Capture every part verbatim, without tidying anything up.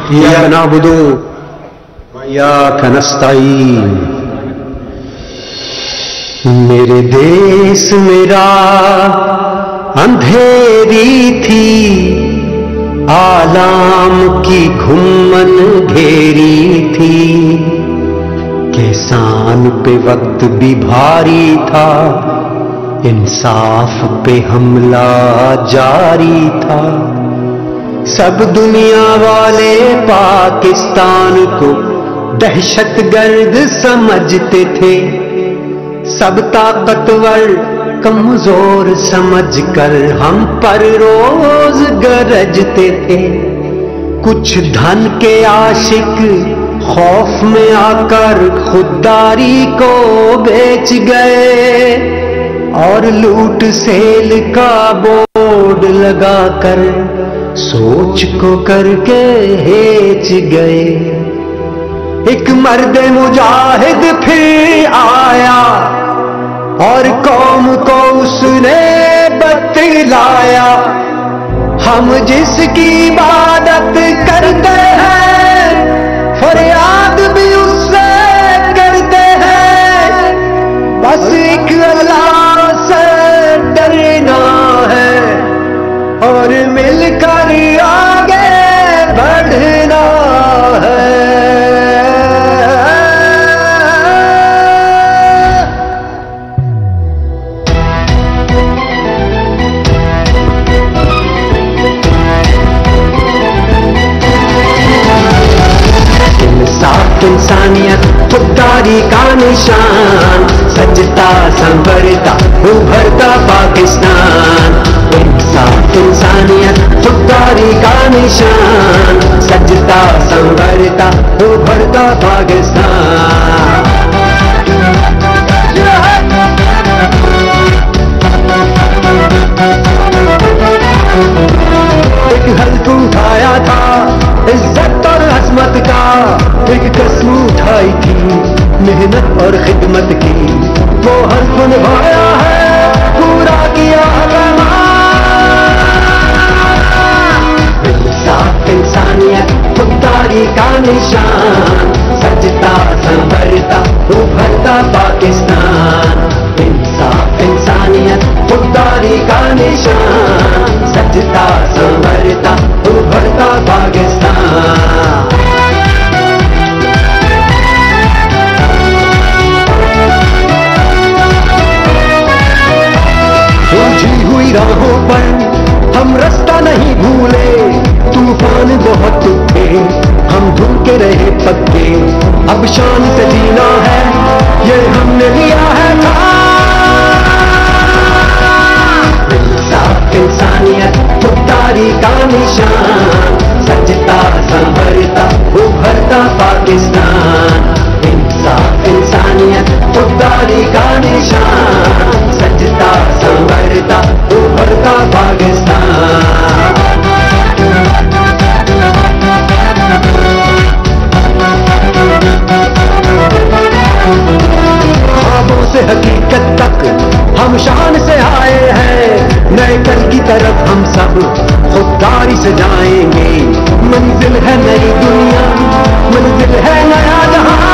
इय्याक नअबुदु व इय्याक नस्तईन। मेरे देश मेरा अंधेरी थी, आलाम की घुम्मन घेरी थी। किसान पे वक्त भी भारी था, इंसाफ पे हमला जारी था। सब दुनिया वाले पाकिस्तान को दहशतगर्द समझते थे। सब ताकतवर कमजोर समझकर हम पर रोज गरजते थे। कुछ धन के आशिक खौफ में आकर खुददारी को बेच गए और लूट सेल का बोर्ड लगाकर सोच को करके हेच गए। एक मर्द मुजाहिद फिर आया और कौम को उसने बतलाया, हम जिसकी इबादत करते हैं फरियाद भी उससे करते हैं। बस एक अल्लाह से डरना है और मिलकर आगे बढ़ना है। इंसानियत खुददारी का निशान, सजता संभरता उभरता पाकिस्तान। इंसाफ इंसानियत खुददारी का निशान, सजता संभरता उभरता पाकिस्तान। एक हल्क उठाया था इज्जत और अजमत का, एक कसम उठाई थी मेहनत और खिदमत की। वो हल्क निभाया है, पूरा किया इंसाफ इंसानियत खुददारी का निशान, सजता संभरता उभरता पाकिस्तान। इंसाफ इंसानियत खुददारी का निशान, सजता संभरता उभरता पाकिस्तान। उलझी हुई राहों पर हम रास्ता नहीं भूले, तूफान बहुत थे हम धुल के रहे पक्के। अब शान से जीना है ये हमने लिया है था। इंसाफ इंसानियत खुददारी का निशान, सजता संभरता उभरता पाकिस्तान। इंसाफ इंसानियत खुददारी का निशान, सजता संभरता उभरता पाकिस्तान। ख्वाबों से हकीकत तक हम शान से आए हैं, नए कल की तरफ हम सब खुददारी से जाएंगे। मंजिल है नई दुनिया, मंजिल है नया जहां।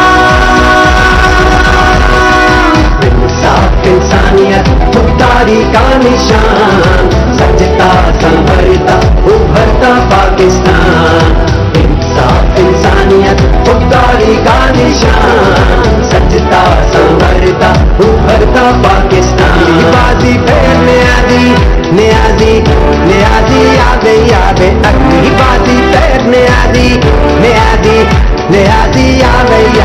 इंसाफ इंसानियत खुददारी का निशान, सजता संभरता उभरता पाकिस्तान। इंसाफ इंसानियत खुददारी का निशान, सजता संभरता उभरता पाकिस्तान। बाजी फिर न्याजी न्याजी न्याजी यादे यादे अगली बाजी फिर न्याजी न्याजी न्याजी यादे